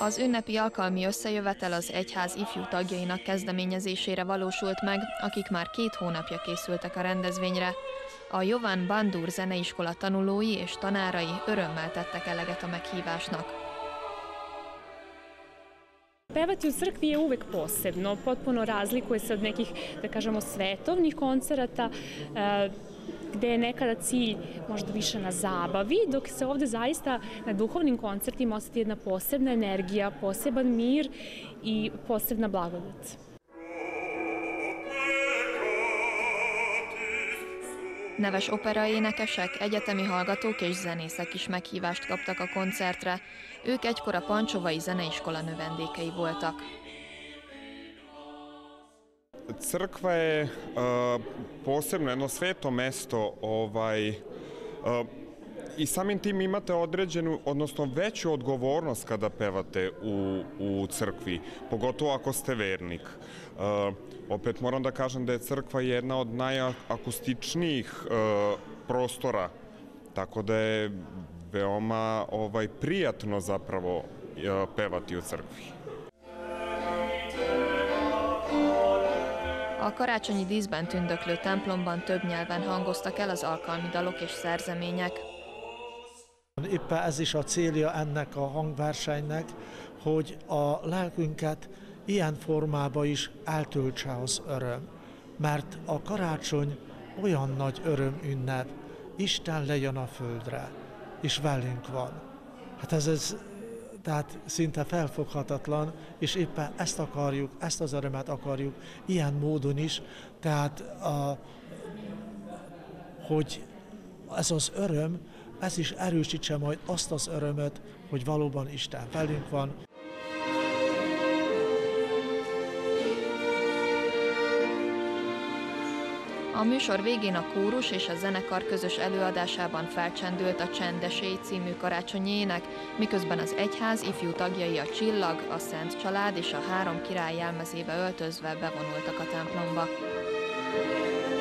Az ünnepi alkalmi összejövetel az egyház ifjú tagjainak kezdeményezésére valósult meg, akik már 2 hónapja készültek a rendezvényre. A Jovan Bandur zeneiskola tanulói és tanárai örömmel tettek eleget a meghívásnak. Pevati u crkvi je uvek posebno, potpuno razlikuje se od nekih, da kažemo, svetovnih koncerata, gde je nekada cilj možda više na zabavi, dok se ovde zaista na duhovnim koncertima osjeti jedna posebna energija, poseban mir i posebna blagodat. Neves operaénekesek, egyetemi hallgatók és zenészek is meghívást kaptak a koncertre. Ők egykor a Pancsovai Zeneiskola növendékei voltak. Crkva je posebno jedno sveto mesto i samim tim imate određenu, odnosno veću odgovornost kada pevate u crkvi, pogotovo ako ste vernik. Opet moram da kažem da je crkva jedna od najakustičnijih prostora, tako da je veoma prijatno zapravo pevati u crkvi. A karácsonyi díszben tündöklő templomban több nyelven hangoztak el az alkalmi dalok és szerzemények. Éppen ez is a célja ennek a hangversenynek, hogy a lelkünket ilyen formában is eltöltse az öröm. Mert a karácsony olyan nagy örömünnep, Isten lejön a földre, és velünk van. Hát ez tehát szinte felfoghatatlan, és éppen ezt akarjuk, ezt az örömet akarjuk ilyen módon is, tehát hogy ez az öröm, ez is erősítse majd azt az örömöt, hogy valóban Isten velünk van. A műsor végén a kórus és a zenekar közös előadásában felcsendült a Csendesély című karácsonyi ének, miközben az egyház ifjú tagjai a Csillag, a Szent Család és a 3 király jelmezébe öltözve bevonultak a templomba.